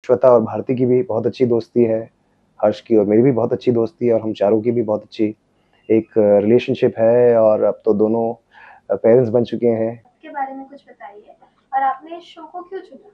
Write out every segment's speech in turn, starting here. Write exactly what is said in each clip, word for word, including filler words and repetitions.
श्वेता और भारती की भी बहुत अच्छी दोस्ती है, हर्ष की और मेरी भी बहुत अच्छी दोस्ती है और हम चारों की भी बहुत अच्छी एक रिलेशनशिप है और अब तो दोनों पेरेंट्स बन चुके हैं। के बारे में कुछ बताइए और आपने इस शो को क्यों चुना?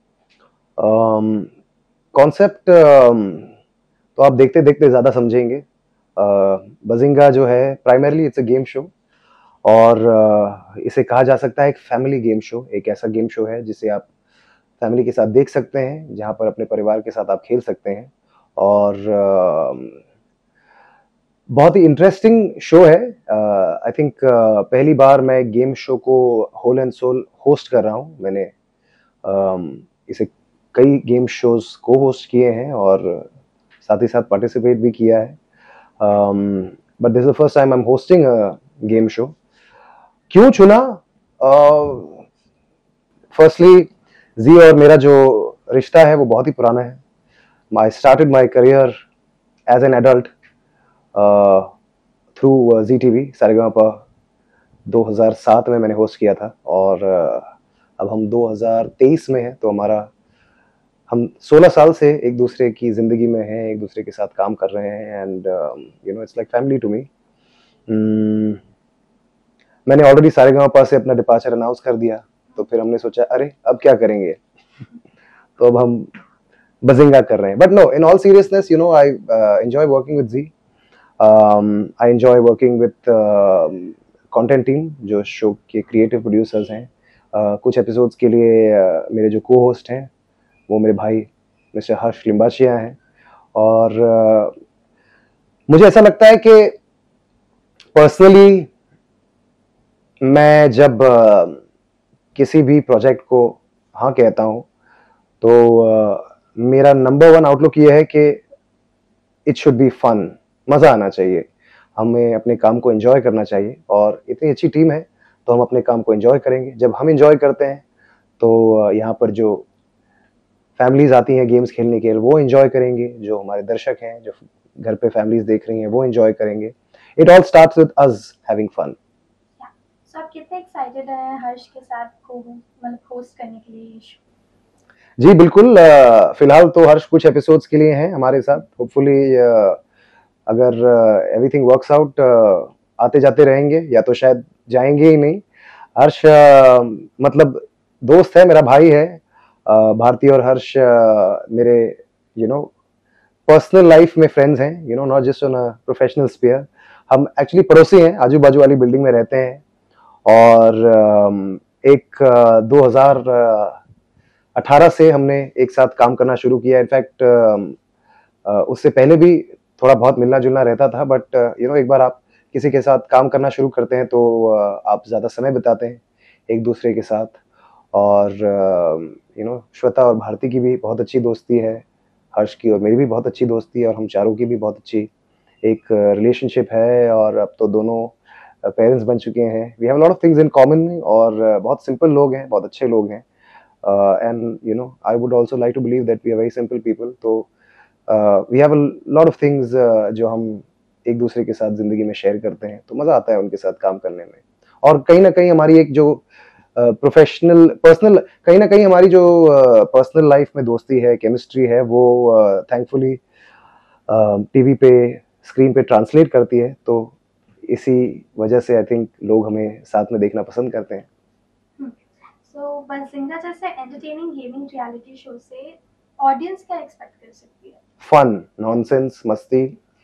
कॉन्सेप्ट तो आप देखते देखते ज़्यादा समझेंगे। बजिंगा जो है primarily it's a game show और uh, इसे कहा जा सकता है एक फैमिली गेम शो। एक ऐसा गेम शो है जिसे आप फैमिली के साथ देख सकते हैं, जहां पर अपने परिवार के साथ आप खेल सकते हैं और uh, बहुत ही इंटरेस्टिंग शो है। आई uh, थिंक uh, पहली बार मैं गेम शो को होल एंड सोल होस्ट कर रहा हूं। मैंने uh, इसे कई गेम शोज को होस्ट किए हैं और साथ ही साथ पार्टिसिपेट भी किया है, but this is the first time I am hosting a game show. क्यों चुना? फर्स्टली uh, जी और मेरा जो रिश्ता है वो बहुत ही पुराना है। I started my career as an adult through Zee T V Saregamapa. दो हज़ार सात में मैंने होस्ट किया था और uh, अब हम दो हज़ार तेईस में हैं, तो हमारा हम सोलह साल से एक दूसरे की ज़िंदगी में हैं, एक दूसरे के साथ काम कर रहे हैं and you know it's like family to me. मैंने ऑलरेडी सारेगामापा से अपना डिपार्चर अनाउंस कर दिया, तो फिर हमने सोचा अरे अब क्या करेंगे तो अब हम बजिंगा कर रहे हैं। But no, in all seriousness, you know, I enjoy working with Zee. I enjoy working with content team जो शो के क्रिएटिव प्रोड्यूसर्स हैं। uh, कुछ एपिसोड्स के लिए uh, मेरे जो को होस्ट हैं वो मेरे भाई मिस्टर हर्ष लिम्बाशिया हैं और uh, मुझे ऐसा लगता है कि पर्सनली मैं जब uh, किसी भी प्रोजेक्ट को हाँ कहता हूँ तो uh, मेरा नंबर वन आउटलुक ये है कि इट शुड बी फन, मज़ा आना चाहिए, हमें अपने काम को एंजॉय करना चाहिए और इतनी अच्छी टीम है तो हम अपने काम को एंजॉय करेंगे। जब हम एंजॉय करते हैं तो uh, यहाँ पर जो फैमिलीज आती हैं गेम्स खेलने के लिए वो एंजॉय करेंगे, जो हमारे दर्शक हैं जो घर पे फैमिलीज देख रही हैं वो एंजॉय करेंगे। It all starts with us having fun. So आप कितने एक्साइटेड हैं हर्ष के साथ को मतलब होस्ट करने के लिए? जी बिल्कुल, फिलहाल तो हर्ष कुछ एपिसोड्स के लिए हैं हमारे साथ। होपफुली अगर एवरीथिंग वर्क्स आउट आते जाते रहेंगे या तो शायद जाएंगे ही नहीं। हर्ष मतलब दोस्त है, मेरा भाई है। भारती और हर्ष मेरे यू नो पर्सनल लाइफ में फ्रेंड्स हैं, you know not just on a professional sphere. हम एक्चुअली पड़ोसी हैं, आजू बाजू वाली बिल्डिंग में रहते हैं और एक दो हज़ार अठारह से हमने एक साथ काम करना शुरू किया। इनफैक्ट उससे पहले भी थोड़ा बहुत मिलना जुलना रहता था, बट यू नो एक बार आप किसी के साथ काम करना शुरू करते हैं तो आप ज़्यादा समय बिताते हैं एक दूसरे के साथ और यू नो श्वेता और भारती की भी बहुत अच्छी दोस्ती है, हर्ष की और मेरी भी बहुत अच्छी दोस्ती है और हम चारों की भी बहुत अच्छी एक रिलेशनशिप है और अब तो दोनों पेरेंट्स बन चुके हैं। We have lot of things in common और बहुत सिंपल लोग हैं, बहुत अच्छे लोग हैं and you know I would also like to believe that we are very simple people. तो we have a lot of things जो हम एक दूसरे के साथ जिंदगी में शेयर करते हैं, तो मज़ा आता है उनके साथ काम करने में। और कहीं ना कहीं हमारी एक जो प्रोफेशनल uh, पर्सनल कहीं ना कहीं हमारी जो पर्सनल uh, लाइफ में दोस्ती है, केमिस्ट्री है, वो थैंकफुली टीवी पे स्क्रीन पे ट्रांसलेट करती है। तो इसी वजह से आई थिंक लोग हमें साथ में देखना पसंद करते हैं। सो बजिंगा जैसे एंटरटेनिंग गेमिंग रियलिटी शो से ऑडियंस क्या एक्सपेक्ट कर सकती है? फन, नॉनसेंस, मस्ती।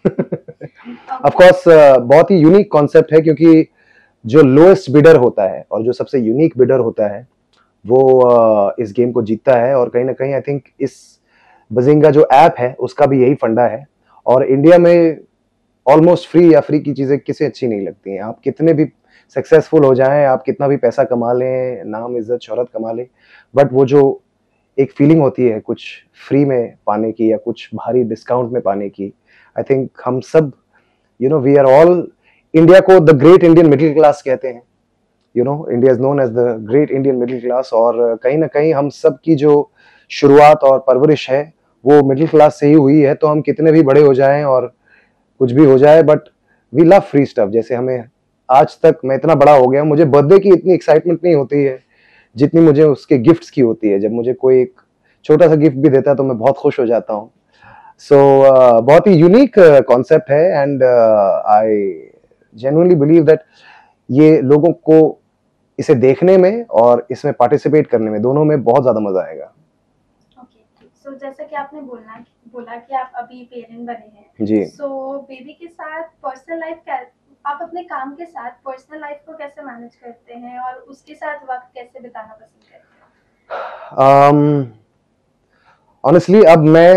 ऑफ कोर्स बहुत ही यूनिक कॉन्सेप्ट है क्योंकि जो लोएस्ट बिडर होता है और जो सबसे यूनिक बिडर होता है वो uh, इस गेम को जीतता है। और कहीं ना कहीं आई थिंक इस बजिंगा जो ऐप है उसका भी यही फंडा है। और इंडिया में ऑलमोस्ट फ्री या फ्री की चीज़ें किसे अच्छी नहीं लगती हैं। आप कितने भी सक्सेसफुल हो जाएं, आप कितना भी पैसा कमा लें, नाम इज्जत शोहरत कमा लें, बट वो जो एक फीलिंग होती है कुछ फ्री में पाने की या कुछ भारी डिस्काउंट में पाने की, आई थिंक हम सब you know we are all India को the great Indian middle class कहते हैं। You know India is known as the great Indian middle class और कहीं ना कहीं हम सब की जो शुरुआत और परवरिश है वो मिडिल क्लास से ही हुई है। तो हम कितने भी बड़े हो जाएं और कुछ भी हो जाए, but we love free stuff. जैसे हमें आज तक, मैं इतना बड़ा हो गया, मुझे बर्थडे की इतनी एक्साइटमेंट नहीं होती है जितनी मुझे उसके गिफ्ट्स की होती है। जब मुझे कोई एक छोटा सा गिफ्ट भी देता है तो मैं बहुत खुश हो जाता हूँ। सो so, uh, बहुत ही यूनिक कॉन्सेप्ट है and I genuinely believe that ये लोगों को इसे देखने में और इसमें पार्टिसिपेट करने में दोनों में बहुत ज्यादा मजा आएगा। ओके, सो जैसा कि आपने बोलना बोला कि आप अभी पेरेंट बने हैं, जी। सो बेबी के साथ पर्सनल लाइफ क्या, आप अपने काम के साथ पर्सनल लाइफ को कैसे मैनेज करते हैं और उसके साथ वक्त कैसे बिताना पसंद करते हैं? ऑनेस्टली um, अब मैं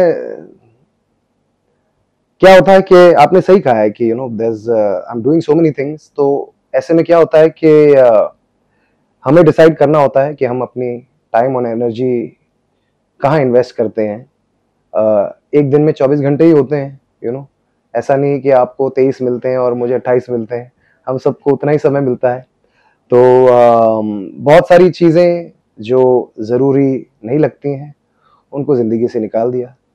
क्या होता है कि आपने सही कहा है कि you know there is I am doing so many things, तो ऐसे में क्या होता है कि uh, हमें डिसाइड करना होता है कि हम अपनी टाइम और एनर्जी कहाँ इन्वेस्ट करते हैं। uh, एक दिन में चौबीस घंटे ही होते हैं, यू you नो know? ऐसा नहीं कि आपको तेईस मिलते हैं और मुझे अट्ठाईस मिलते हैं, हम सबको उतना ही समय मिलता है। तो uh, बहुत सारी चीज़ें जो ज़रूरी नहीं लगती हैं उनको ज़िंदगी से निकाल दिया।